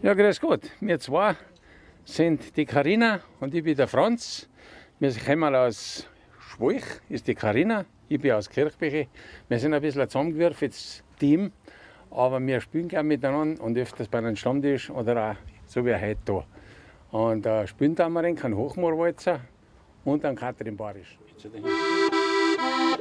Ja, grüß Gott. Wir zwei sind die Carina und ich bin der Franz. Wir kommen aus Schwalch, ist die Carina. Ich bin aus Kirchbüche. Wir sind ein bisschen ein zusammengewürfeltes Team, aber wir spielen gerne miteinander und öfters bei einem Stammtisch oder auch so wie heute da. Und spielen da mal einen Hochmoorwalzer und einen Katrin Barisch.